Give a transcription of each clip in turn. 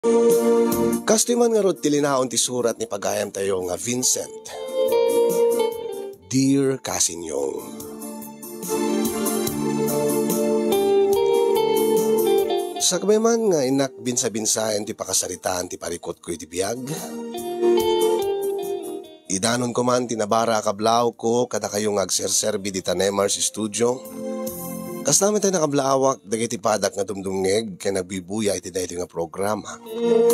Kastiman nga rod tilinaon ti surat ni pagayam tayo nga Vincent. Dear Kasinyong, sa kamay man nga inak binsa-binsayan ti pakasaritaan ti parikot ko iti biyag. Idanon ko man tinabara kablaw ko kada kayong agserserbi di tanemar si studio. Kas namin tayo nakablawak dagiti padak nga dumdumngeg kaya nagbibuya iti dahito nga programa.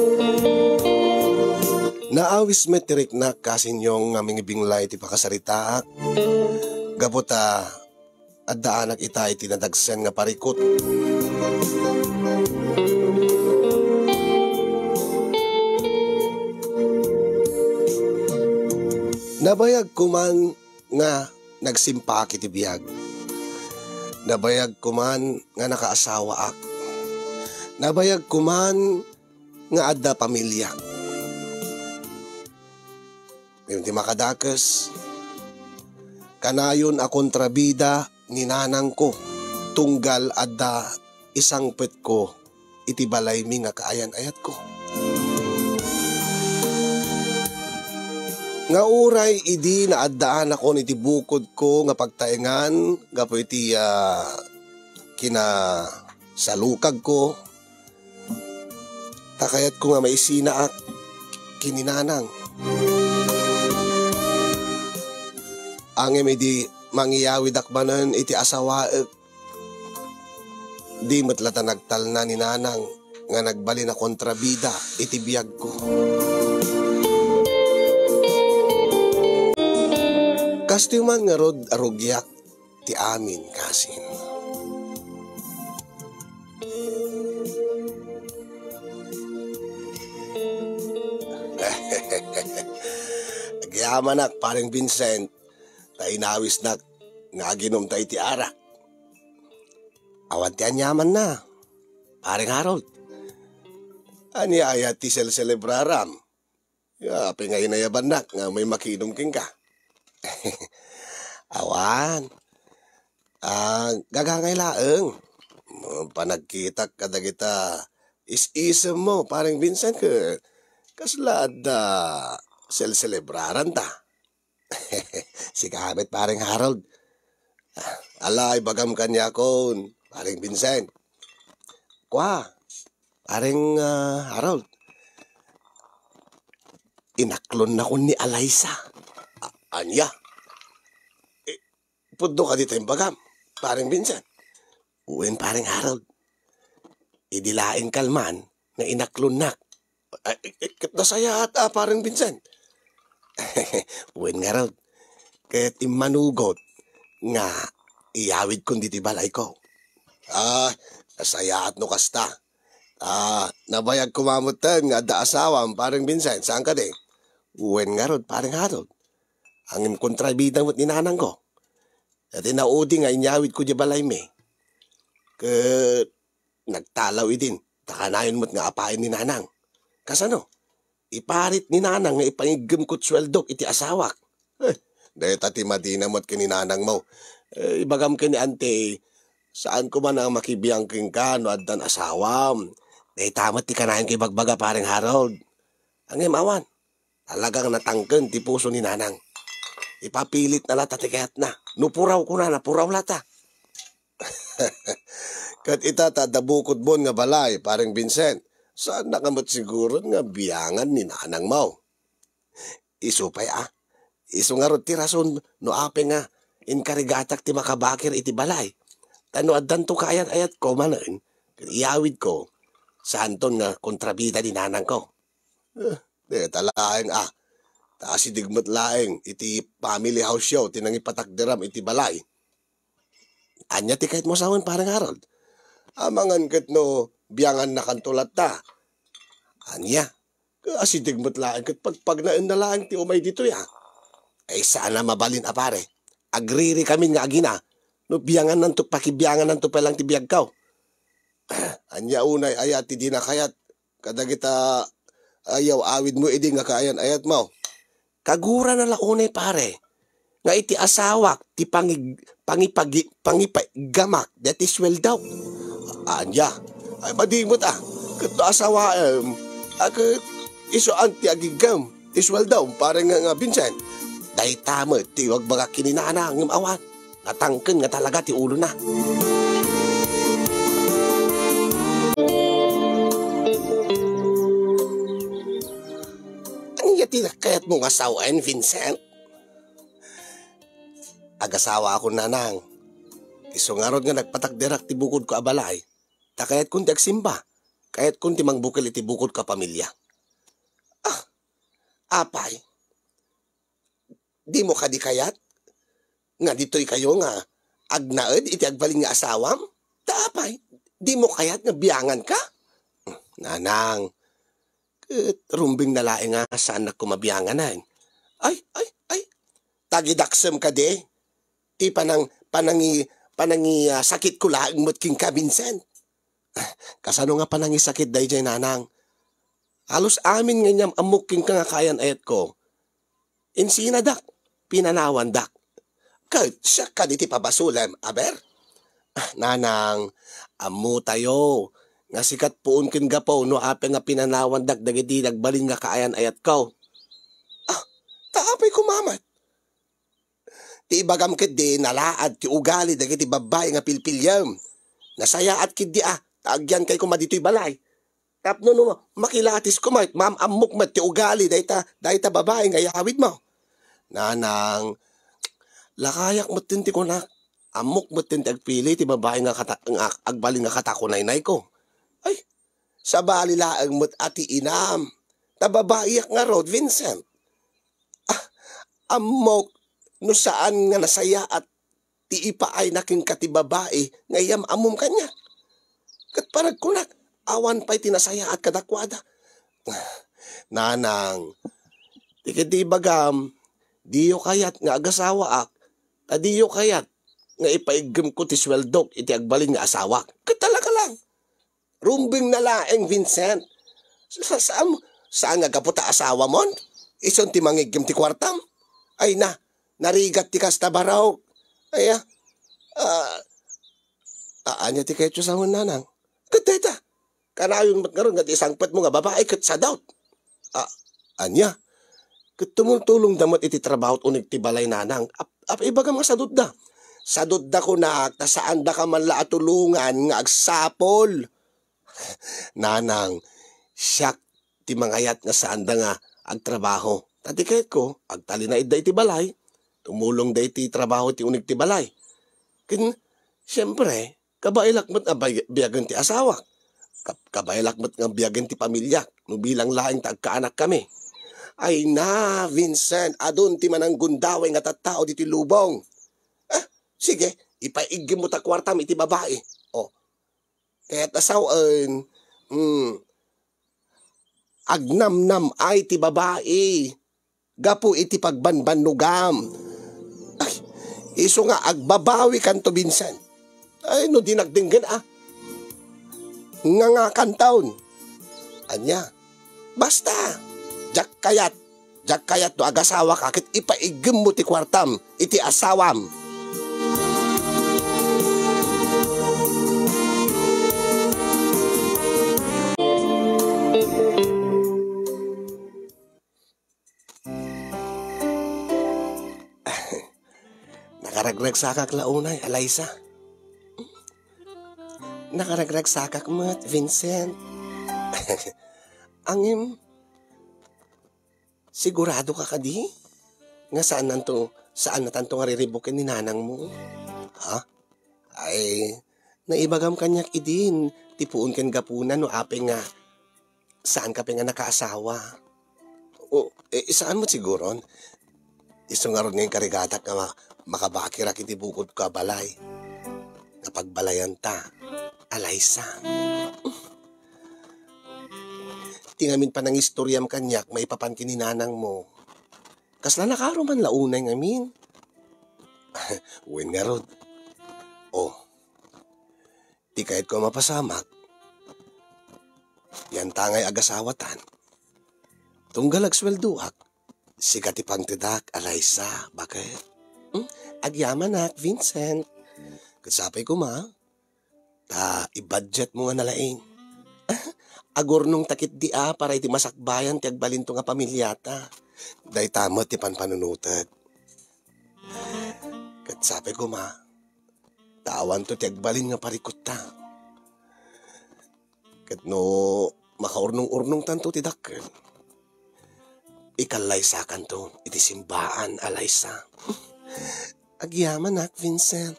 Naawis met tirik na Kasinyong nga mingibinglay iti pakasaritaak. Gabota at daanak ita iti nadagsen nga parikot. Nabayag ko man nga nagsimpak iti biyag. Nabayag ko man nga nakaasawa ak. Nabayag ko man nga adda pamilya. Ngayon ti makadakas, kanayon a kontrabida ni nanang ko, tunggal adda isang pet ko, iti balay mi nga kaayan-ayat ko. Nga uray idi na addaan ako niti bukod ko nga pagtaengan gapo iti kina salukag ko. Takayat ko nga maisinaak kininanang. Angem idi mangyawid akbanan iti asawaek. Di matlata nagtal na ni nanang nga nagbali na kontrabida iti biyag ko. Kastiman nga rod arugyak ti amin Kasin. Agyaman paring Vincent, tainawis nak nga ginom tayo ti arak. Awan ti anyaman na, paring Harold. Ani ayat ti sel-celebraram. Ya, pingay na yaban nak nga may makinom king ka. Awan. Gagangay laeng. Panagkita kada kita is-isem mo, paring Vincent ka. Kaslad sel-celebraran ta. Si Kamet paring Harold. Alay, bagam kanya kon, paring Vincent. Kwa, paring Harold. Inaklon na ko ni Alaysa. Anya? Pudno ka dito yung bagam, paring Vincent. Uwin paring Harold. Idilain kalman na inaklunak. Nasaya at paring Vincent. Uwin nga Harold. Kaya't imanugot nga iyawid kong dito balay ko. Nasaya at no kasta. Nabayag kumamutan nga da asawam paring Vincent. Saan ka de? Uwin nga Harold, paring Harold. Ang kontrabida mo't ninanang ko. At inaudi nga inyawid ko di balay me. Nagtalaw idin. Takanayon mo't nga apain ni nanang. Kasano? Iparit ni nanang nga ipangigam ko't sweldok iti asawak. Dahil tati madina mo't kininanang mo. Ibagam ka ni ante, saan ko man ang makibiyang king ka no addan asawam. Dahil tamat ti kanayon kay bagbaga paring Harold. Ang imawan. Talagang natangken ti puso ni nanang. Ipapilit na lata ti kayat na. Nupuraw ko na, napuraw lata. Kat itata dabukod bon nga balay, paring Vincent. Saan nakamot siguro nga biyangan ni nanang mo? Isu pa'y Isu nga rod ti rason no ape nga inkarigatak ti makabakir iti balay. Tano addan to kaayat-ayat ko manen. Iyawid ko. Saan ton nga kontrabida ni nanang ko? Talaeng taas idigmat laeng iti family house show tinang ipatakderam iti balay. Anya ti kahit mo sawan parang Harold. Amangan kat no biyangan na kantulat ta. Anya, kasi digmat laeng kat pagpagnaan na laeng ti umay dito ya. Ay sana mabalin apare. Agriri kami nga agina. No biyangan nanto pakibiyangan nanto palang ti biyag kaw. Anya unay ayat ti di na kayat. Kadagita ayaw awid mo idi nga kaayan ayat mo. Kagura na launay pare. Nga iti asawak, ti pangipagamak, that is well daw. Anya, ay madimot Kato asawa, Agad, iso anti agigam, iswal daw, parang nga Vincent. Dahil tama, tiwag baga kininana ng awan. Natangken nga talaga ti ulo na. Ang yati na kayat mong asawain, Vincent? Agasawa ako nanang. Iso nga ron nga nagpatagdirak ti bukod ko abalay. Ta kayat kun ti agsimba. Kayat kun ti mangbukil iti bukod ka pamilya. Apay. Di mo ka di kayat? Nga dito'y kayo nga agnaed iti agbaling nga asawam? Tapay, di mo kayat nga biyangan ka? Nanang, rumbing na laing nga saan na kumabiyangan na. Ay, tagidaksem ka de. Ti panangi sakit ko laing mutking ka, Vincent. Kasano nga panangi sakit day jay nanang? Halos amin nga niyam amuking ka nga kayan ayat ko. Insinadak, pinanawan dak. Kahit siya ka diti pabasulem, aber? Nanang, amu tayo. Nga sikat puun kin gapo no ape nga pinanawan dak dagiti nagbalin nga kaayan ayat ko. Taapay kumamat. Ti ibagam ket di nalaad ti ugali dagiti babae nga pilpilyam. Nasaya at kid di taagyan kay kumadito'y balay. Tapno no makilatis kumait ma'am amok mat ti ugali dayta babae nga yawid mo. Nanang, lakayak mo tinti ko na, amok mo tinti agpili, ti babae nga agbalin nga katakunay-nay ko. Ay, sa balilaang mo't ati inam, tababaiyak nga rod, Vincent. Amok, no saan nga nasaya at ti ipaay naking kati babae, ngayam amom kanya. Kat parag kunak, awan pa'y tinasaya at kadakwada. Nanang, di bagam, diyo kayat nga agasawa ak, diyo kayat nga ipaigim ko ti sweldok iti agbalin nga asawa. Katalaga lang. Rumbing na laeng, Vincent. Saan nga kaputa asawa mon? Ison ti mangigim ti kwartam? Ay narigat ti kasta baraw. Ay anya ti kayo sa nanang. Kateta, kanayon mat ngaron nga ti isangpat mo nga babae kat sa daut. Anya? Tumultulong damot iti trabaho unig ti balay nanang. Ibaga mga sadod da. Sadod da ko na, saan da ka man laatulungan nga agsapol. Nanang, siyak ti mangayat nga saan da nga agtrabaho. Tati kahit ko, agtalinaid da iti balay. Tumulong da iti trabaho ti unig ti balay. Siyempre, kabailakmat nga biyagan ti asawa. Kabailakmat nga biyagan ti pamilya. No bilang laing tagkaanak kami. Ay na, Vincent, adun ti manang gundaway nga tattao diti lubong. Sige, ipaigim mo ta kwartam iti babae. Kaya't asawan, agnamnam ay ti babae. Gapu iti pagbanbanugam. Ay, iso nga agbabawi kanto, Vincent. Ay, no dinagdinggan nga kantaon. Anya, basta. Jak kayat do agasawa ka kit ipaigim mo ti kwartam iti asawam. Nakaragrag sakak launay, Eliza. Nakaragrag sakak mat, Vincent. Angim, sigurado ka kadi? Nga saan na tanto nga riribukin ni nanang mo? Ay, naibagam kanyak idin. Tipuon ken gapunan no ape nga. Saan ka nga nakaasawa? Saan mo siguron? Iso nga ron ngayong karigatak nga makabakirak iti bukod ka balay. Napagbalayan ta, Eliza. Tingamin pa ng istoryam kanyak, maipapan kininanang mo. Kasla nakaroman launay ngamin. Uwin nga rod. Di kahit ko mapasamak. Yan tangay agasawatan. Tunggal agswelduak. Sikat ipangtidak, Eliza. Bakit? Agyaman nak, Vincent. Kasapay ko ma. Ta, i-budget mo nga nalaing. Agor nung takit di para iti masakbayan ti agbalinto nga pamilyata. Day tamo ti panpanunutad. Kat sabi ko tawan to ti agbalin nga parikot ta. Kat no makaurnong-urnong tanto ti dakkel. Ikalaysakan to iti simbaan alaysa. Agyaman Vincent.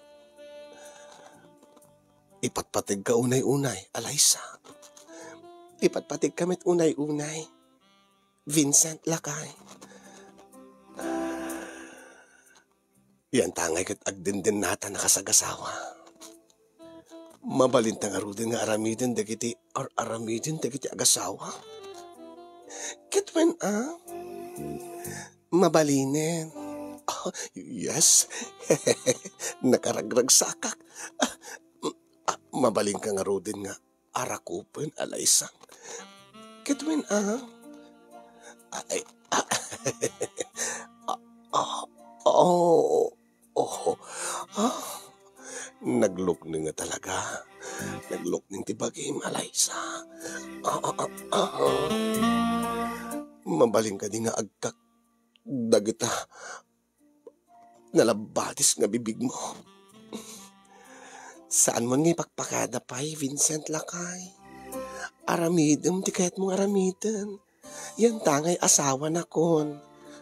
Ipatpatig ka unay-unay, alaysa. Ipatpatig kamit unay-unay. Vincent lakay. Yan tangay kat agdindin nata nakasagasawa. Mabalintang arudin nga aramidin dagiti or aramidin dagiti agasawa. Kitwen mabalinin. Oh, yes. Nakaragrag sakak. Mabaling ka nga arudin nga arakupen alaysang. Kitwen ay naglukning nga talaga. Naglukning ti bagay malaysa. Mabaling ka di nga agkak dagita nalabatis nga bibig mo. Saan mo nga ipagpakada pa'y Vincent lakay? Aramidem ti kahit mong aramidan. Yan tangay asawa na kon.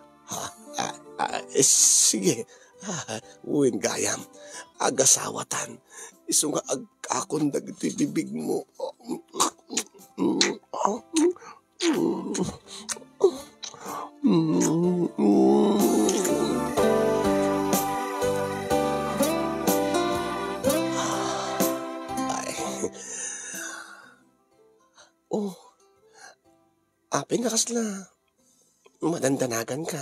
Sige. Uwin gayam. Agasawatan. Iso nga agkakon dagiti bibig mo. Apeng nga kasla. Madandanagan ka.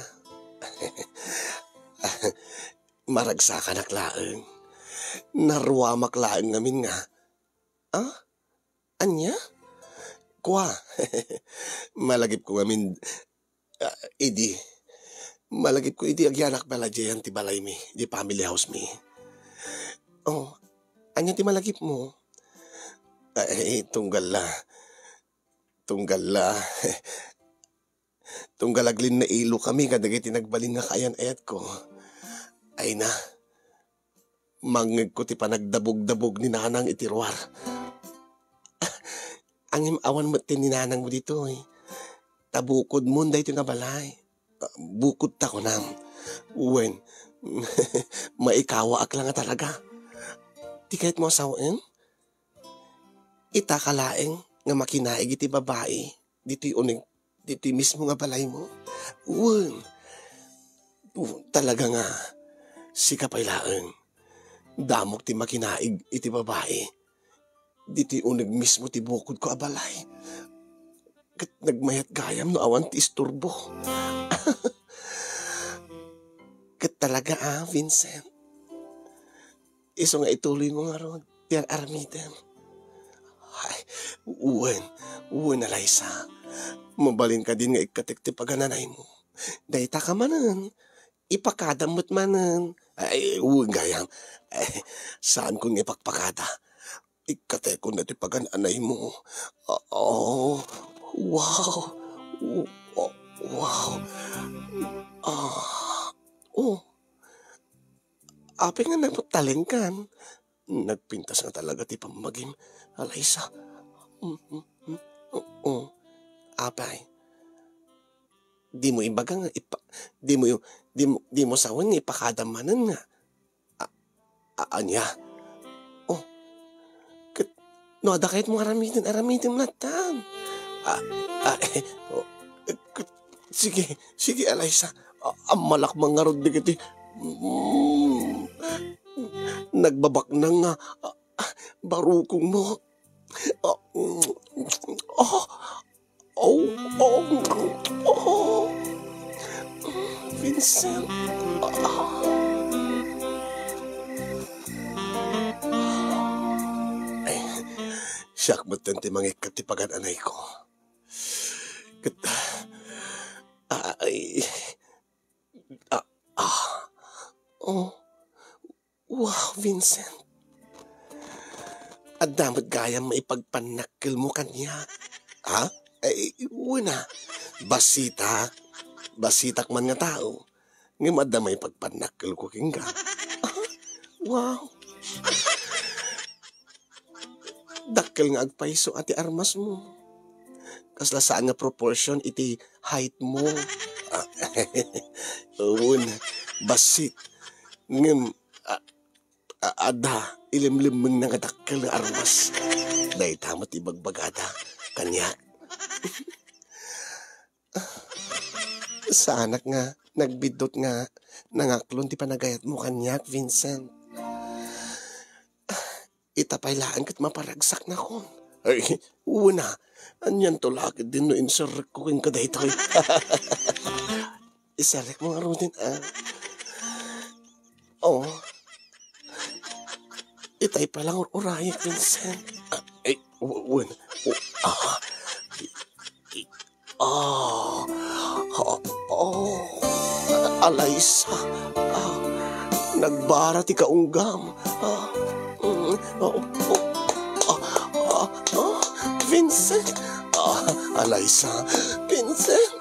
Maragsakan aklaan. Naruwamak laang ngamin nga. Anya? Kwa. Malagip ko ngamin, idi. Malagip ko idi agyanak bala diyan ti balay mi, di family house mi. Anya ti malagip mo? Tunggal la. Tunggalaglin na ilo kami kadagiti nagbalin nga kayan ayat ko. Ay na. Mangeg ko ti panagdabog-dabog ni nanang itiruar. Ang imawan mo ti ni nanang mo dito Tabukod mo da ito nga balay. Bukod ta ko nam. Uwen. Maikawa ak lang nga talaga. Di kahit mo asawain? Itakalaeng nga makinaig iti babae. Dito'y uning, dito'y mismo nga balay mo. Uwen. Talaga nga. Si kapaylaan. Damok ti makinaig iti babae. Dito'y unig mismo ti bukod ko abalay. Kat nagmayat gayam no awan ti isturbo. Kat talaga Vincent. Iso nga ituloy mo nga ron. Tiyang aramidan. Ay, uwen alaysa. Mabalin ka din nga ikatik ti pagananay mo. Dahita ka manan. Ipakadamot manan. Ay, gayam. Ay, saan kong ipagpakada? Ikate ko na ti pagananay mo. Wow. Wow. Ape nga nagtalingkan. Nagpintas nga talaga ti pamagim. Alaysa. Apay. Di mo ibaga nga di mo sawan nga ipakadamanan nga. Anya. No, ada kahit mo aramitin natan. Sige, Alaysa. Malakmang nga rod di kiti. Nagbabak na nga. Barukong mo. Vincent. Siyak mo tante mga katipagan anay ko. Wow, Vincent. At damat gaya maipagpanakil mo kanya. Ha? Una, basitak. Basitak man nga tao. Ngayon madamay pagpanakil ko king ka. Wow. Dakkel nga agpaiso ati armas mo. Kasla saan nga proportion iti height mo. Un, basit. Ngem, ada, ilimlimeng na nga dakkel nga armas. Dahil tamat ibagbagada, kanya. Saanak nga, nagbidot nga, nangaklon ti panagayat mo kanyak, Vincent. Itapaylaan kat maparagsak na kon. Ay, una, anyan to lakid din no insarek ko king kadaytoy. Isarek mo nga din, Oh, itay palang urayik, Vincent. Una, Alaysa, nagbara ti kaunggam. Vincent, Alaysa, Vincent,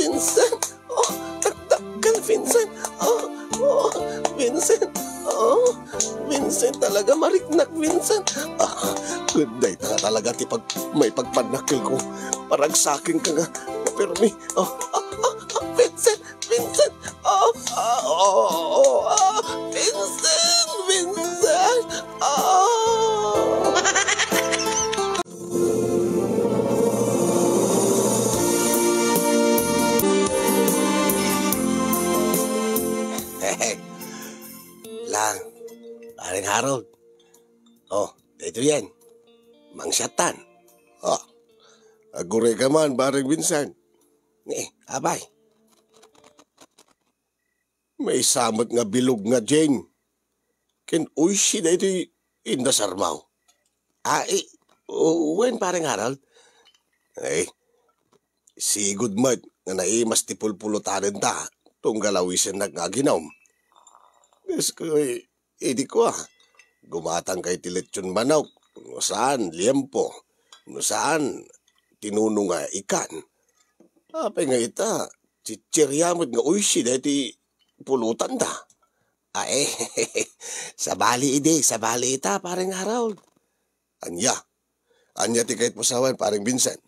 nagdakgal, Vincent, Vincent, Vincent, talaga mariknak, Vincent. Good day talaga ti may pagpanakil ko, paragsakin ka nga, mapirmi, Vincent, Vincent, Vincent, Lang, paring Harold. Ito yan. Mangsyatan. Agure ka man, paring Vincent. Abay. May samot nga bilog nga Jane. Ken uishi na ito indasarmaw. Wen paring Harold? Sigud mat nga naimas ti pulpulutanin ta. Tunggalawisin na nga ginom. Yes ko, di ko gumatang kay tilitsyon manok. No saan, liempo. No saan, tinunong nga ikan. Apay nga ita, chichiryamot nga uishi na iti pulutan da. Sabali ita, paring Harold. Anya ti kahit masawan, paring Vincent.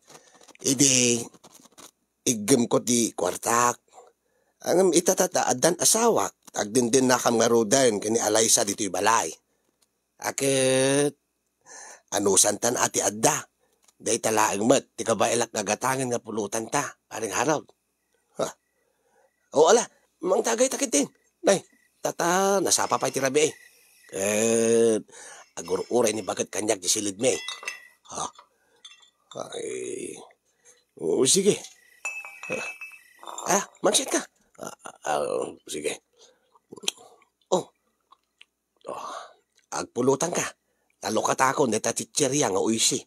Igem ko ti kwartak. Ang itatata, adan asawak. Agdindin na kam nga rodayon kini Alaysa dito'y balay. Akit, anusan tan ati adda. Day talaang mat, ti kabailak nagatangan nga pulutan ta, paring Harold. Ala, mang tagay takit din. Nay, nasapa pa iti rabi Ket, agur-uray ni bagat kanyak di silid me. Sige. Magsit ka. Sige. Agpulutan ka. Talukat ako neta chichirya nga uisi.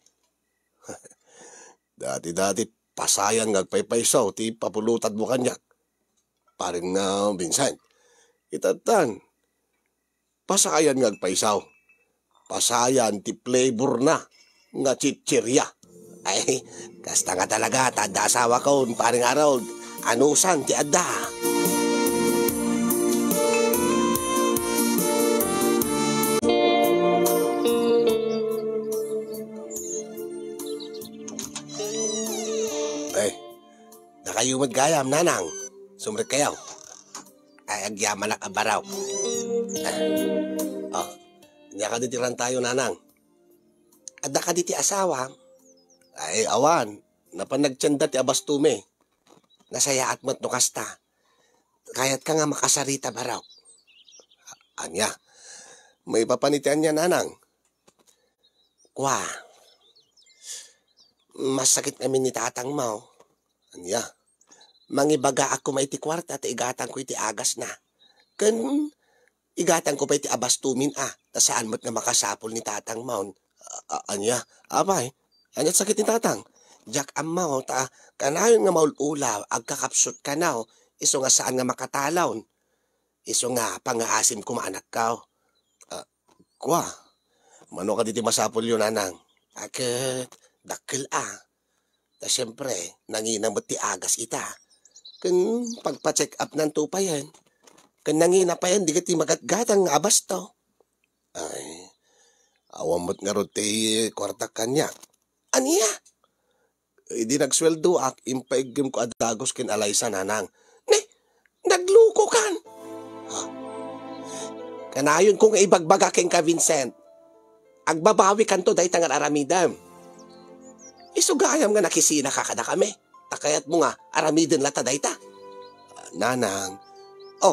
Dati pasayan nga agpaypaysaw ti papulutan mo kanyak. Paring na Vincent. Itatan. Pasayan nga agpaysaw. Pasayan ti flavor na nga chichirya. Kasta nga talaga tanda asawa ko paring Harold. Anusan ti adda. Nakayumad gayam, nanang. Sumrit kayaw. Agyaman na kabaraw. Niya ka ditiran tayo, nanang. Adda ka diti asawa. Awan. Napanagtsanda ti abastume. Nasaya at mat no kasta. Kayat ka nga makasarita baraw. Anya. May papanitian niya, nanang. Kwa. Masakit kami ni tatang mo. Anya. Mangibaga ako may iti kwarta at igatan ko iti agas na. Kan igatan ko pa iti abastumin ta saan mo't nga makasapol ni tatang maun. Anya, abay, anya sakit ni tatang. Jak amaw ta kanayon nga maululaw agkakapsot kanaw iso nga saan nga makatalon. Iso nga pangaasim ko maanak kaw. Kwa, Mano ka diti masapol yun, nanang. Akit, dakkel Ta siyempre, nanginamot ti agas ita. Kun pagpa-check up ng tupayan. Kun nangina pa yan, di ka ti magatgatang abas to. Ay, awamot nga ro ti kwarta kanya. Aniya? Di nagsweldo impaigim ko adagos kin Alaysa, nanang. Nagluko kan. Ha? Kanayon kung ibagbaga king ka, Vincent. Agbabawi kanto dahi tangan aramidam. Isugayam nga nakisina ka kada kami. Takayat mo nga, aramidin lata dahi ta. Nanang. Oh.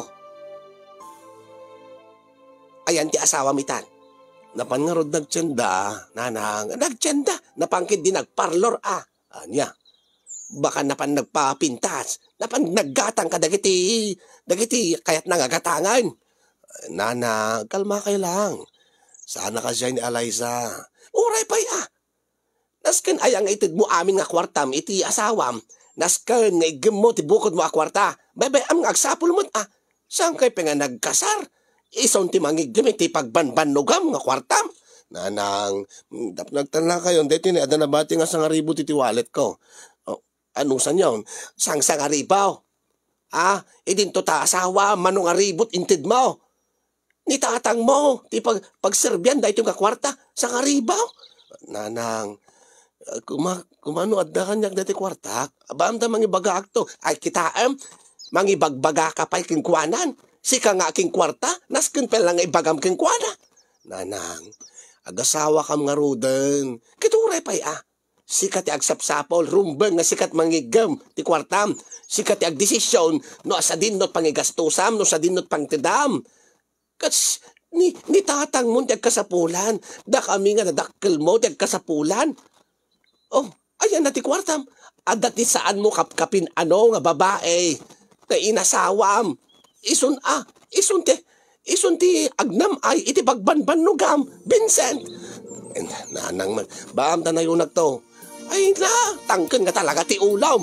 Ayan ti asawa mitan. Napan nga rod nagtsenda, nanang. Nagtsenda. Napangkid din nagparlor Anya. Baka napan nagpapintas. Napan naggatang ka dagiti kayat nangagatangan. Nanang, kalma kayo lang. Sana ka siya ni Alaysa. Uray pa Nasken ayang itid mo amin nga kwartam iti asawam. Nasken nga igim mo ti bukod mo kwarta. Bebe am nga agsapul mo Saan kay nga nagkasar? Ison ti mangigim iti pagbanbanugam nga kwartam. Nanang, nagtanla kayo. Dito ni ada nabati nga sang aribo ti wallet ko. Ano san yun? Sang aribaw. Idinto ta asawa manong aribot intid mo. Nitatang mo, ti pagserbyan dahil yung kakwarta, sa karibaw. Nanang, kumano adda kanyak dati kwarta, abam da mangibaga akto, ay kitaam, mangibagbaga ka pa'y kinkwanan, sika nga aking kwarta, naskin pa lang ibagam kinkwana. Nanang, agasawa kam nga ruden, kituray pa'y sika ti agsapsapol, rumbeng nga sikat mangigam, ti kwartam, sika ti agdesisyon, no asa dinot pangigastusam, no sa dinot pangtidam. Kas, ni tatang mo tiyag kasapulan. Da kami nga nadakkel mo tiyag kasapulan. Oh, ayan na ti kwartam. Dati saan mo kapkapin nga babae. Na inasawam. Isun ti agnam ay iti pagbanbanugam. Vincent. Nanang man. Baam ta na yun to. Ay na, tangken nga talaga ti ulam.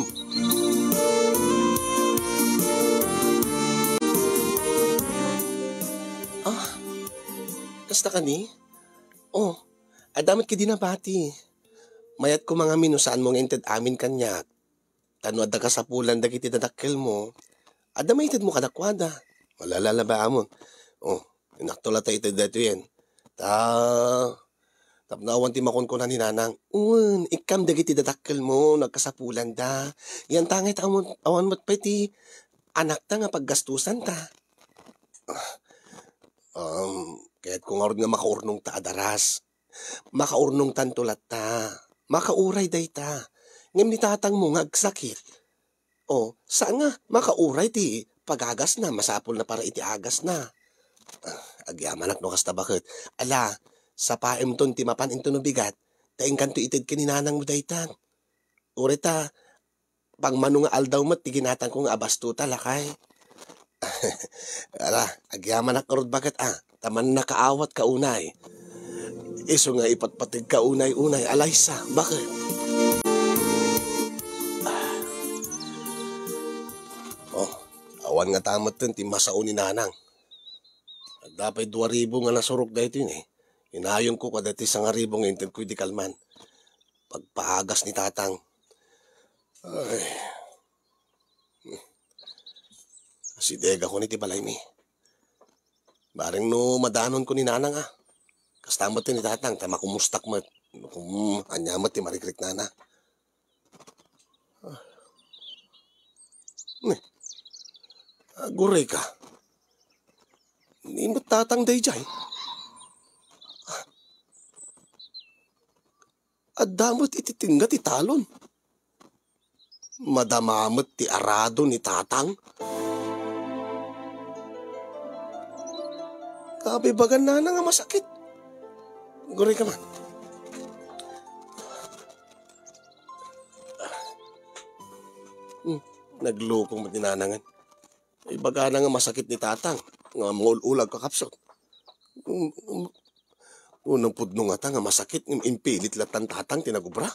Kasta ka ni? Oh, adamit ka dinabati. Mayat ko mga minusaan mong inted amin kanyak. Tano adda ka sa pulan dagiti dadakkel mo. Adamayted mo kadakwada. Malalala ba mo? Oh, inaktula tayo ito dito yan. Tapnawan ti makunkunan ni nanang. Ikam dagiti dadakkel mo, nagkasapulan da. Yan tangit awan mo't pa ti anak ta nga paggastusan ta. Kaya't kung nga makaurnong ta adaras, makaurnong tantulat ta, makauray day ta, ngam ni tatang mo nga agsakit. Saan nga makauray ti pagagas na, masapol na para iti agas na. Agyaman no kasta bakit? Ala, sa paim ton ti mapan into no bigat, taing kanto itid kininanang mo day ta. Uri ta, pang manunga aldaw mat, ti ginatang kong abasto talakay. Ala, agyaman akarod bakit taman nakaawat ka unay. Iso nga ipatpatig ka unay-unay. Alaysa, bakit? Awan nga tamat din, timasao ni nanang. Dapat 2,000 nga nasurok dahito yun Inayon ko kadati sa nga ribong intin ko di kalman. Pagpaagas ni tatang. Ay. Si Dega ko ni ti balay mi. Bareng no madanon ko ni nanang Kastamot ni tatang, tama kumustak mo. Anyamat ti marikrik nana. Guray ka. Nimot tatang day jay. Adamot ititinggat italon. Madamamot ti arado ni tatang. Kabibagan na nga masakit. Guray ka man. Naglukong mo tinanangan. Ibaga na nga masakit ni tatang. Nga ulag kakapsot. Unang pudno nga ta nga masakit. Impilit latan tatang tinagubra.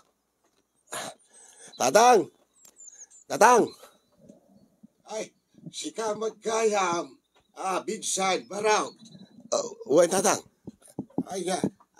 Tatang! Tatang! Ay, sika magkayam. Binside, baraw. Uy, tatang. Ay,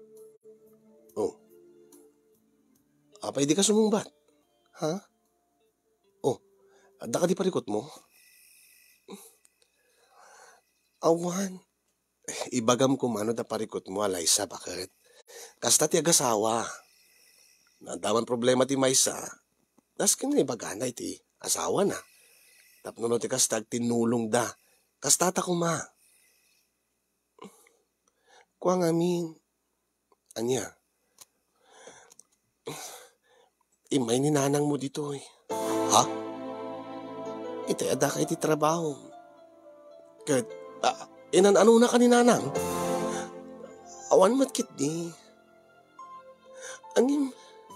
Apay di ka sumumbat. Ha? Oh, ada ka di parikot mo? Awan, ibagam ko mano da parikot mo, Alaysa, bakit? Kasta ti agasawa. Nadaman problema ti maysa. Das kin nga ibagana iti asawa na. Tapno no ti kasta tinulong da. Kasta ta kuma. Kuang amin. Anya. Imay ni nanang mo dito eh. Ha? Iti ada ka iti trabaho. Kat, inan ano na ka ni nanang? Awan matkit di. Angin.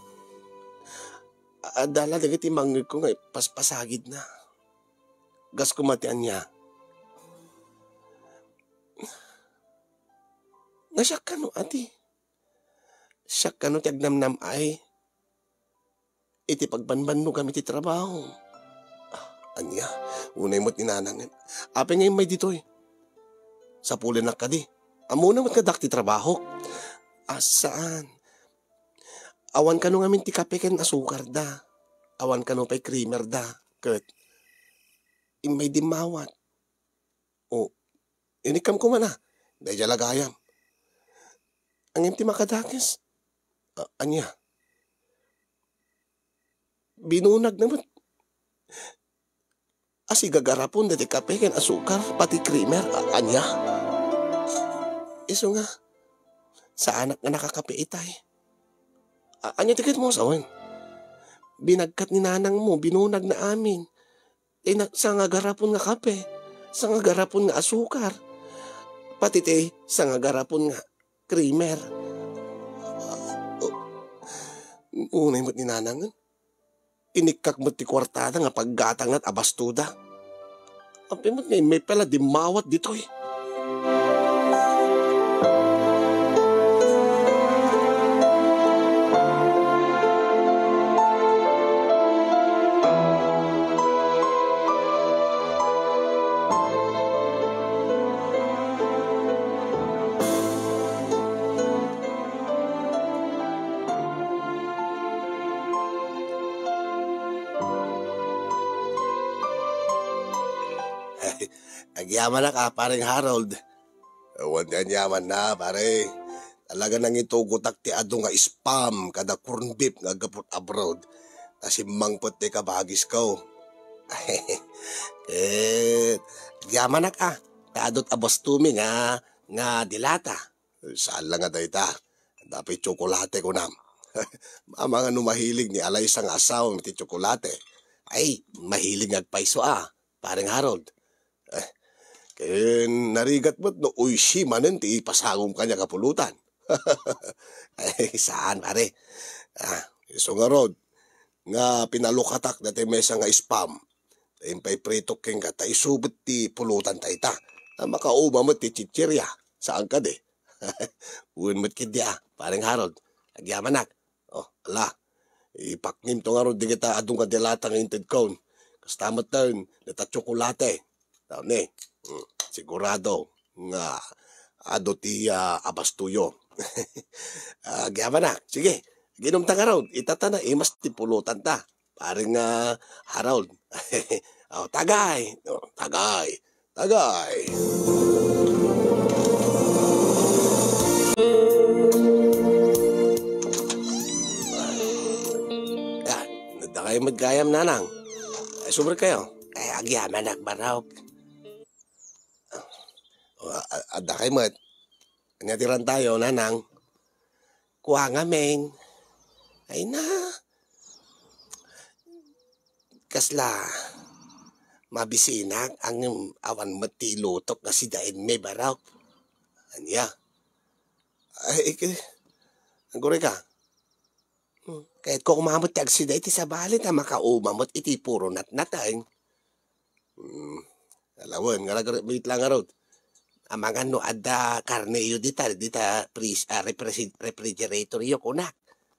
Adala dagiti mangig ko nga paspasagid na. Gas kumatian niya. Nasyak ka no, ati. Siyak ka no, ti agnamnam ay. Iti pagbanban no kami ti trabaho. Anya, unay mo't ninanangan. Ape ngayon may dito eh. Sa pulin na ka di. Amuna mo't kadak ti trabaho. Saan? Awan ka no ngamin ti kape ken asukar da. Awan ka no pa'y creamer da. Kat, imay di mawat. O, inikam ko man Dahil lagayam. Ang ti makadakis. Anya. Binunag naman. Asi gagarapon dati kape ken asukar pati creamer. Anya. Iso nga. Sa anak nga nakakape itay. Anya tikit mo sawan. Binagkat ni nanang mo, binunag na amin. Sa nga garapon nga kape. Sa nga garapon nga asukar. Pati sa nga garapon nga creamer. Unay mo't ni nanangan. Inikak mo't ti kwartada nga paggatang at abastuda. Api mo't ngayon may pala di mawat dito eh. Agyaman na ka, paring Harold. Ewan yan yaman na, pare. Talaga nang itugutak ti ado nga spam kada corn beef nga gapot abroad. Kasi mangpot ti kabagis ko. Agyaman na ka. Kadot abastumi nga dilata. Saan lang nga dayta. Dapat tsokolate ko nam. Mga mahilig ni Alaysa nga asawa ti tsokolate. Ay, mahilig agpaiso paring Harold. Kaya narigat mo't no uishi manen ti ipasangom kanya kapulutan. Ay, saan pare? Iso nga rod, nga pinalukatak dati mesa nga spam. Impay prito king ka, ta isubot ti pulutan ta ita. Makauma mo't ti chichirya. Saan ka de? Uwin mo't kidya, paring Harold. Agyaman ala, ipaknim to nga rod di kita adong ka dilatang inted kaun. Kastamat taon, nata tsokolate. Taon sigurado nga ado ti abastuyo. Agyaman sige, ginom ta nga raw, itata na, imas ti pulutan ta. Paring Harold. Tagay. Tagay. Nadakay magkayam nanang. Ay, sobrang kayo. Ay, agyaman baraw. Ada kay mat. Natiran tayo, nanang. Kuha nga, meng. Ay na. Kasla. Mabisinak ang awan matilutok na si dain may baraw. Anya. Ay, ang gure ka. Kahit ko kumamot kag si dain iti sa balit makaumamot iti puro natnatay. Alawan, wait lang nga rod. Mga no ada karne yu dita refrigerator yu kunak.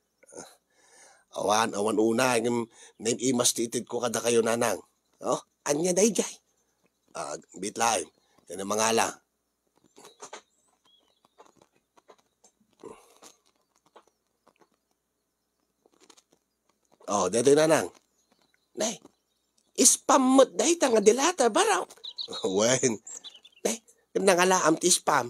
Awan una ng imas titid ko kada kayo nanang. Anya day jay. Bitlain. Yan ang mga ala. Oh, dito nanang. Nay, spam mo't dahi nga dilata baraw. Wen, nay, nangalaam ti spam.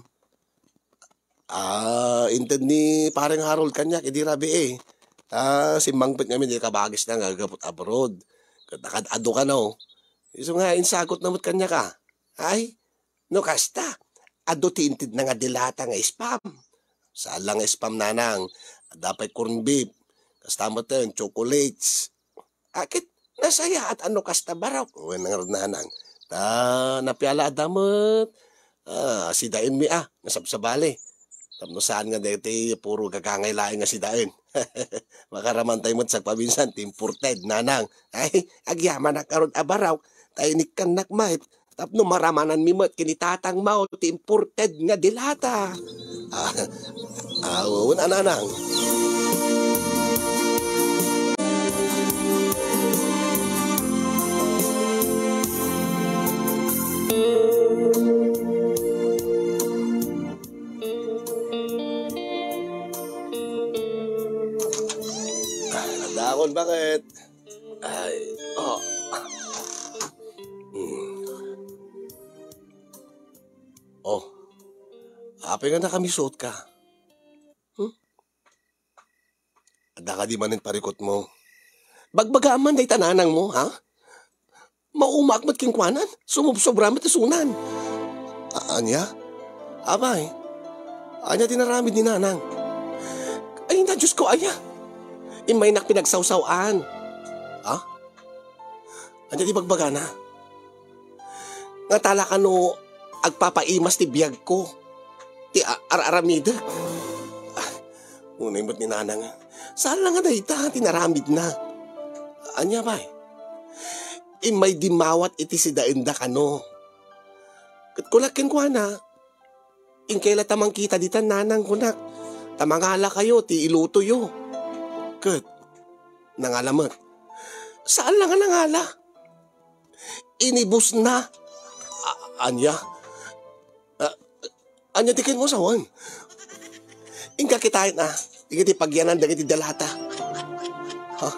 Inted ni parang Harold kanyak, hindi rabi eh. Si Mangpit nga di kabagis na nga gapot abroad. Nakadado ka na oh. Iso nga insagot na mo't kanya ka. Ay, no kasta. Ado tinted na nga dilata nga spam. Saan lang spam nanang. Dapat corn beef. Kasta mo tayo, chocolates. Akit, nasaya at ano kasta baraw. Uwan nga nanang. Napiala adamot. Si Dain mi nasabsabali. Tapno saan nga dati puro gagangay laing nga si Dain. Makaramantay mo't sa pabinsan, imported nanang. Ay, agyaman na karon abaraw. Tayo ni kan nakmait. Tapno maramanan mi mo't kinitatang mao imported nga dilata. Uwan nanang. Nadakon, bakit? Ay, oh. Oh, ape nga nakamisot ka. Ada ka di manin parikot mo. Bagbagaman day tananang mo, ha? Maumakmat king kwanan, sumubsobramat isunan. Anya? Abay, anya tinaramid ni nanang. Ay, na Diyos ko, aya. Imay nak pinagsawsawaan. Ha? Anya di bagbagana? Nga tala ka no, agpapaimas ti biyag ko. Ti araramid. Unay mo't ni nanang. Saan lang nga na ita, tinaramid na. Anya ba? Imay dimawat iti si daenda ka no. Kulakin ko na. Ingkayla tamang kita ditan nanang kunak. Tamangala kayo, ti iluto yo. Kat, nangalamot. Saan lang nga nangala? Inibus na. Anya? Anya tikin mo sawan? Ingka kitain na. Ingiti pagyanan dagiti dalata. Ha?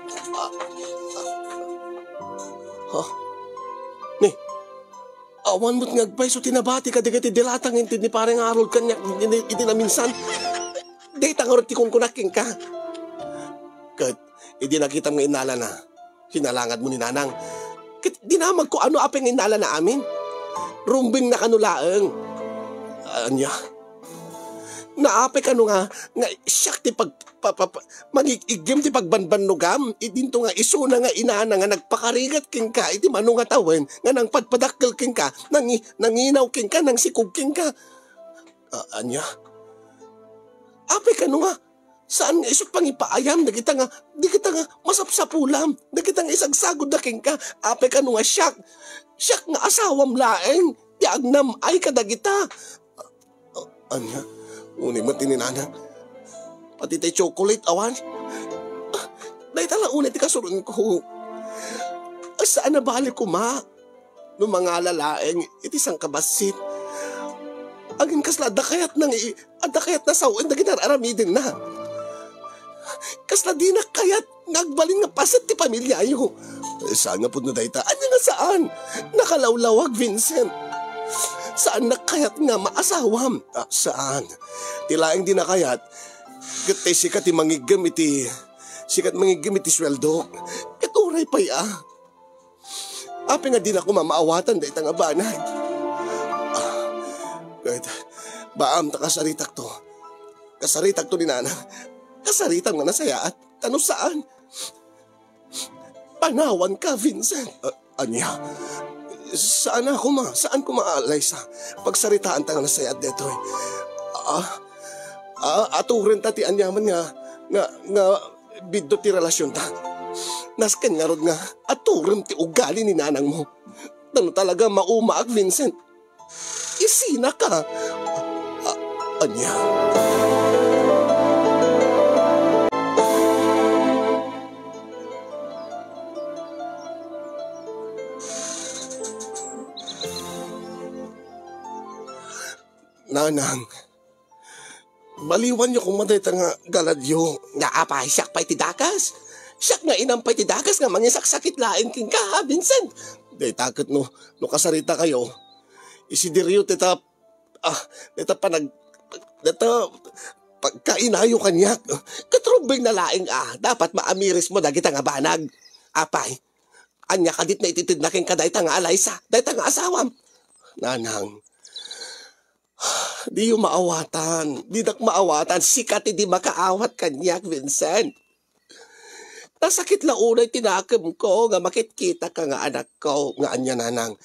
Ni, awan mo't ngagpay so tinabati ka dagiti dalatang intid ni parang Harold kanyak iti na minsan. Di tangarot ti kong kunaking ka. Kat, hindi nakita mga inala na. Hinalangad mo ni nanang. Kat, dinamag ko ano apeng inala na amin. Rumbing na kanulaang. Anya? Naape ka no nga siyak ti magigim ti pagbanbanugam. Idinto nga isuna nga inana nga nagpakarigat king ka. Iti mano nga tawen nga nang padpadakkel king ka. Nanginaw king ka, nang sikog king ka. Anya? Ape ka no nga. Saan nga isot pang ipaayam? Di kita nga masapsapulam. Di kita nga isagsagod na king ka. Ape ka no nga siyak. Siyak nga asawam laeng. Ti agnam ay kadagita. Anya? Unay mo tininanang. Pati tayo chocolate, awan. Dahil tala unay ti kasurun ko. Saan na balik ko, ma? Nung mga lalaeng, iti sang kabasit. Agin kasla, adakayat na sawan, dagin aramidin na. Kasla di na kayat, nagbalin nga pasit ti pamilyayo. Saan nga po na dahil ta? Anya nga saan? Nakalawlawag, Vincent. Saan na kayat nga maasawam? Saan? Tilaing di na kayat. Gatay sikat mangigam iti sweldo. Ituray pa ya. Api nga di na ko mamaawatan da itang abanay. Kahit baam ta kasaritak to. Kasaritak to ni nana. Kasaritak nga nasaya at tano saan? Panawan ka, Vincent. Anya? Saan ako ma? Saan ko maalay sa pagsaritaan ta nga nasaya at detoy? Aturin ta ti anyaman nga biddo ti relasyon ta. Nasken nga rod nga aturin ti ugali ni nanang mo. Tano talaga maumaak, Vincent. Isina ka. Anya? Nanang, baliwan niyo kung maday nga galadyo. Naapay siyak pa'y tidakas. Siya nga inampay ti dagas nga mangisaksakit lain king ka ha, Vincent. Day takot no kasarita kayo. Isidiryo tita deta panag deta pagkainayo kanyak. Katrubing na laing dapat maamiris mo dagita nga banag. Apay, anya kadit na ititid na king kadayta nga alaysa, dayta nga asawam. Nanang, di yung maawatan, di dak maawatan, sikat di makaawat kanyak, Vincent. Nasakit launay tinakam ko, nga makitkita ka nga anak ko, nga anya nanang.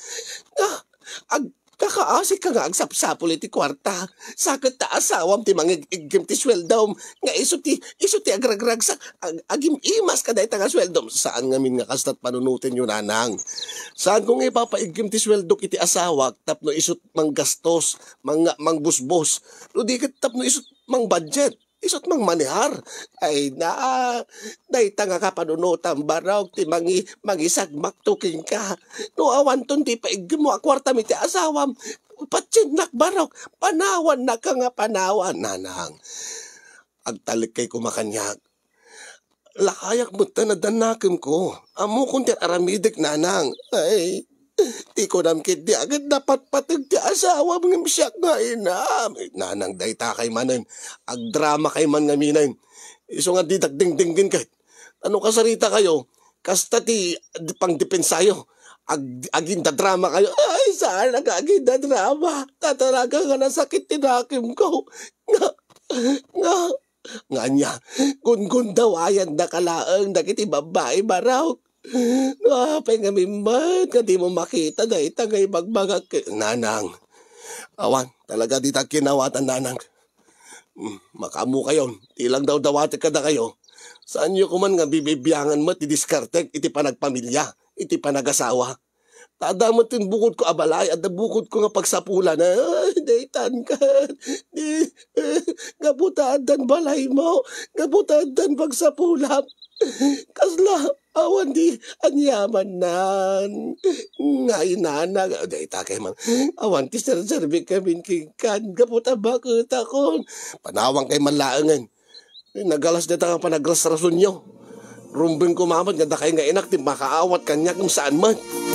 Kakaasik ka nga ang sapsapul iti kwarta. Sakit ta asawam ti mga igim ti sweldom. Nga iso ti agragrag sa agim imas ka dahita nga sweldom. Saan ngamin nga kastat panunutin yun nanang? Saan kung ipapaigim ti sweldok iti asawak tapno isot mang gastos, mang busbos. No di kat tapno isot mang budget. Isot mang manihar. Ay dahita nga kapanunutan baraw ti mangisagmak tuking ka. No awan ton ti paigim mo akwarta mi ti asawam. Patsinnak baraw. Panawan na ka nga panawan, nanang. Agtalik kay kumakanyag. Lakayak mo tanadanakim ko. Amo kung ti aramidik, nanang. Ay, di ko namkit di agad dapat patag ti asawa mga misyak nga inam. Nanang dayta kay manen. Agdrama kay man nga minayin. Iso nga di dagding-dinggin kahit. Ano kasarita kayo? Kasta ti pangdepensayo. Aginda drama kayo. Ay, saan nag-aginda drama? Tatalaga nga nasakit tinakim ko. Nga niya, gun daw ayan na kalaang nakiti babae baraw. Napay nga mimad, di mo makita na itangay magbagak. Nanang, awan, talaga di ta kinawatan, nanang. Makamu kayo, tilang daw dawati ka na kayo. Saan nyo kuman nga bibibiyangan mo, tidiskartek, iti panagpamilya, iti panagasawa. Tada mo tin bukod ko abalay, at bukod ko nga pagsapulan, ay, daytan ka, gabutaan dan balay mo, gabutaan dan pagsapulan. Kasla, awan di, anyaman nan, nga inana, dayta kay man, awan ti serserbi kami kingkan, gabutaan bakit ako, panawang kay manlaangan. Nagalas dito nga panagras rason nyo. Rumbing kumamad, ganda kayo nga inak, di makaawat kanya kung saan man.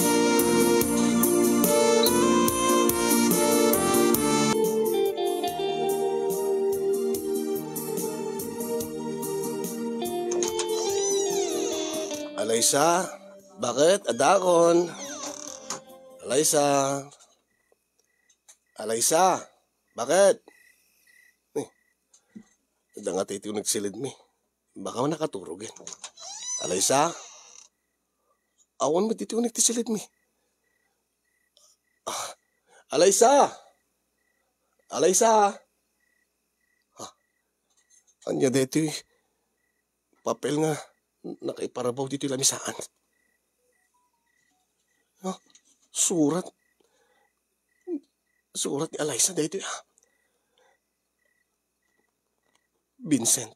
Alaysa, bakit? Adakon. Alaysa. Alaysa, bakit? Da nga tayo nagsilid mi. Baka mo nakaturog yan. Alaysa? Awan mo dito nagtisilid mi. Alaysa? Alaysa? Anya dito papel nga nakaiparabaw dito lamisaan. Surat. Surat ni Alaysa dito Vincent,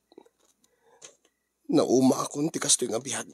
nauma akong tikas to yung abihag.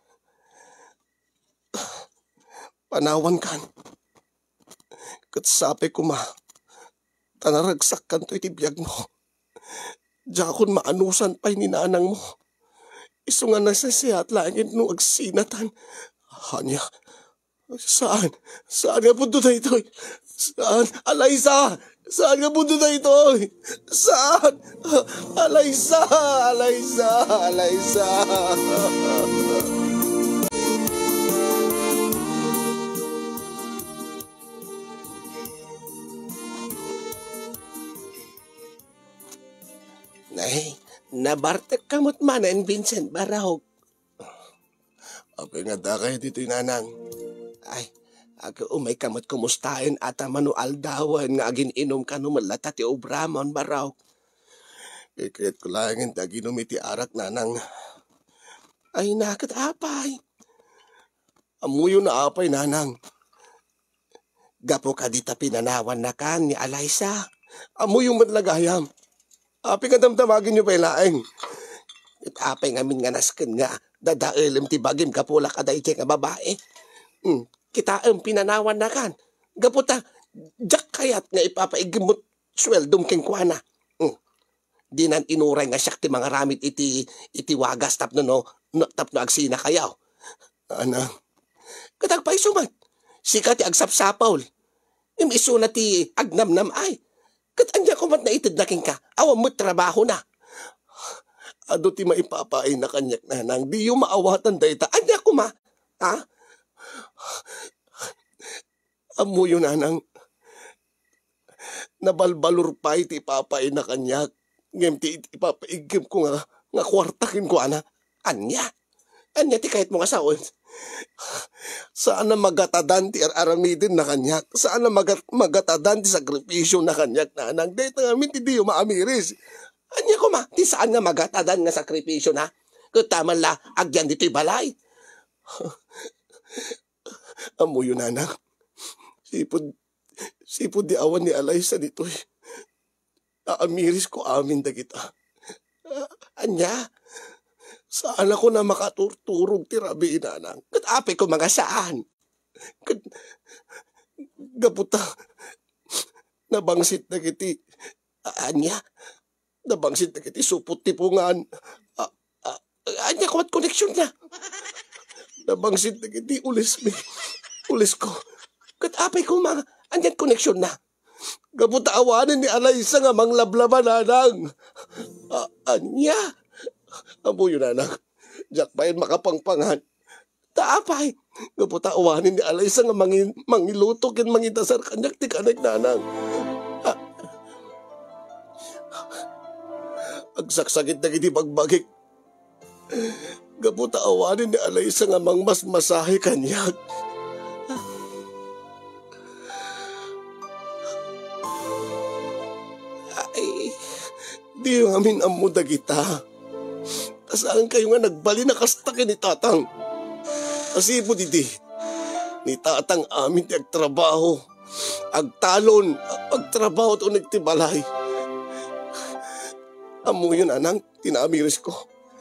Panawan kan. Katsape ko tanaragsak kan to itibiyag mo. Diya akong maanusan pa'y ninanang mo. Iso nga nasasiyat langit nung agsinatan. Hanya, saan? Saan nga punto na ito? Saan? Alaysa! Saan nga punto na ito? Saan? Alaysa! Alaysa! Alaysa! Nay, nabartek kamot manan, Vincent Barahog. Apay nga da kayo dito'y nanang. Ay, ako umay kamot kumustain ata manual dawan nga agin inom ka numalata ti obramon Barahog. Ikit ko langin ta ginom iti arak nanang. Ay nakat apay. Amuyo na apay nanang. Gapo ka dita pinanawan na kan ni Alaysa. Amuyo matlagayam. Api ka damdamagin nyo pa ilaeng. It apay ngamin nga nasken nga. Dadailim ti bagim kapula ka da iti nga babae. Kita ang pinanawan na kan. Gaputa, jak kayat nga ipapaigim mo sweldong kengkwana. Di nan inuray nga siya ti mga ramit iti wagas tapno tapno agsina kayaw. Anang, katag pa isuman. Sika ti agsapsapaw. Imiso na ti agnamnam ay. Kat anya ko mat na itid na king ka. Awa mo't trabaho na. Ado ti maipapain na kanyak na nang di yung maawatan dayta. Anya ko ma. Ha? Amo yun nanang. Nabalbalur pa iti ipapain na kanyak. Ngem ti ipapaigim ko nga kwartakin ko ana. Anya? Anya ti kahit mo kasawon. Saan na magatadan ti aramidin na kanyak? Saan na magatadan ti sakripisyo na kanyak na nang dayta ngamin ti di yung maamiris. Anya ko ma, ti saan nga magatadan nga sakripisyo na? Kutaman la, agyan dito'y balay. Amo yun anak. Sipod di awan ni Alaysa dito'y. Aamiris ko amin da kita. Anya? Saan ako na makaturturog ti rabi inanang? Kat ape ko mga saan? Gaputa. Nabangsit na kiti. Anya? Nabangsit na kiti supot tipungan. Anya ko at koneksyon na. Nabangsit na kiti ulis mi. Ulis ko. Kat ape ko mga anyan koneksyon na. Gaputa awanin ni Alaysa nga manglablaban anang. Anya? Amo yun anak. Diyak pa yun makapangpangan. Taapay. Gaputa awanin ni Alaysa nga mangilutok yan mangitasar kanyak ti kanak nanang. Agsaksakit na kiti pagbagik. Gaputa awanin ni Alaysa nga mangmasmasahe kanyak. Ay, di yung amin amuda kita. Saan kayo nga nagbali na kastakin ni Tatang? Asipo didi. Ni Tatang amin ti agtrabaho. Agtalon. Agtrabaho to nagtibalay. Amo yun anang tinamiris ko.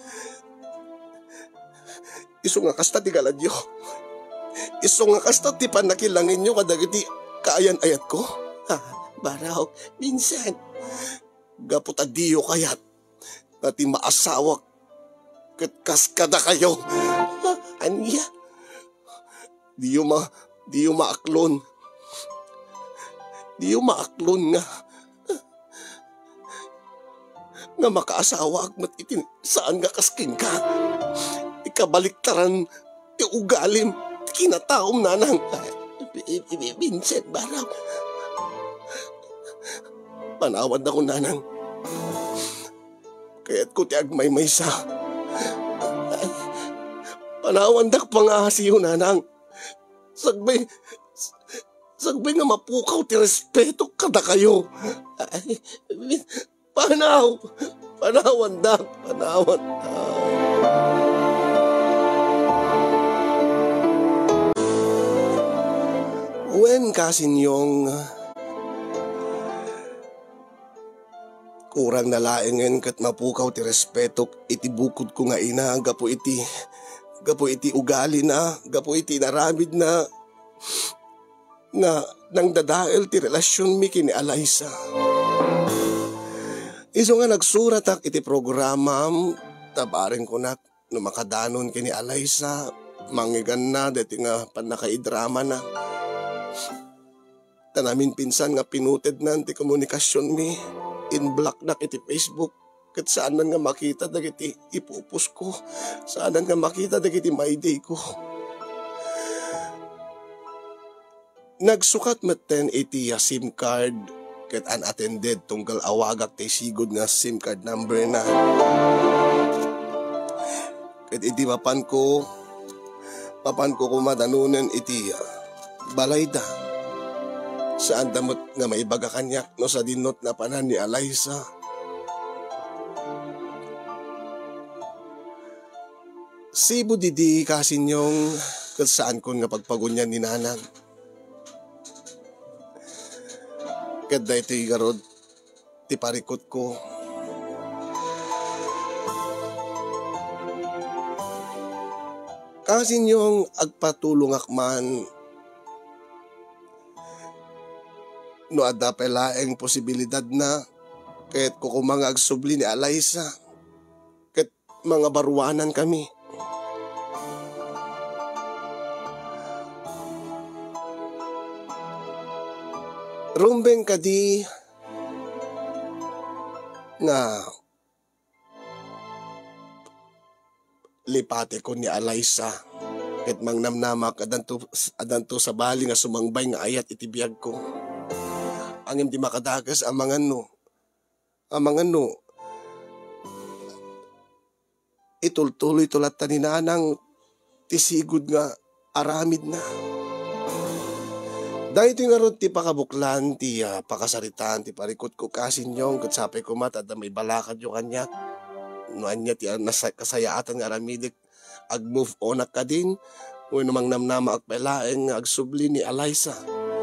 Iso nga kasta ti galadyo. Iso nga kasta ti panakilangin nyo kadagiti kaayan ayat ko. Baraw, Vincent. Gapot adiyo kayat. Nati maasawak. Kaskada kayo. Anya? Di yung maaklon. Di yung maaklon nga. Nga makaasawa agmat itin saan nga kasking ka. Ikabaliktaran ti ugalim kinataom nanang. Vincent, baraw. Panawad ako nanang. Kaya't ko ti agmay-maysa. Panawandak pa nga siyo nanang. Sagbay nga mapukaw ti respeto kada kayo. Ay, panawandak. Wen kasin yung kurang nalaengen kat mapukaw ti respeto iti bukod ko nga ina gapo iti ugali na, gapo iti naramid na nga nang dadael ti relasyon mi kini Alaysa. Iso nga nagsurat ak iti programam tabaring ko na no makadanon kini Alaysa manggigan na deti nga panakaidrama na. Tanamin pinsan nga pinuted na ti komunikasyon mi in block na iti Facebook. Kat saan man nga makita dagiti ipupus ko. Saan nga makita dagiti my day ko. Nagsukat maten iti SIM card kat unattended tunggal awagak ti sigod nga SIM card number na. Kat iti papan ko kumadanunan iti balayda. Saan damot nga maibaga kanyak no sa dinot na panan ni Alaysa. Sibo didi kasin yung saan ko nga pagpagunyan ni nanang. Kada ito garod, ti parikot ko. Kasin yung agpatulong akman no ada pelaeng posibilidad na Kahit kukumanga agsubli ni Alaysa, kahit mga baruanan kami. Rumbeng kadi nga lipate ko ni Alaysa, kahit mangnamnamak adanto sa bali nga sumangbay nga ayat itibiyag ko. Angim di makadagas ang mga no. Ang mga no, itultuloy tulat taninanang tisigod nga aramid na. Dahil ito nga ron ti pakabuklan, ti pakasaritaan, ti parikot ko kasin yung katsapay ko mat, at may balakad yung kanya. Noan niya ti kasayaatan nga aramidik, ag-move on ka din, o namang namnama agpailaeng agsubli ni Alaysa.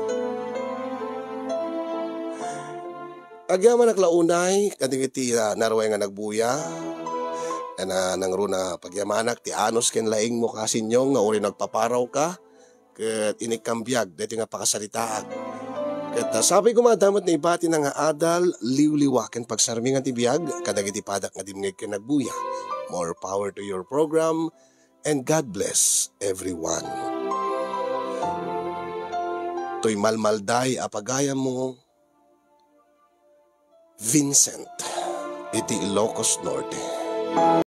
Agyaman naglaunay, kading iti naraway nga nagbuya, na nangro na pagyamanak, ti anos ken laing mo kasin yung nga uri nagpaparaw ka, ket inikambiyag, dito nga pakasaritaag. Ket sabi ko madamot na ibati na nga adal, liwliwaken pagsarmingan ti biyag, kadag iti padak nga dimngeg ken nagbuya. More power to your program, and God bless everyone. To'y malmalday apagaya mo, Vincent, iti Ilocos Norte.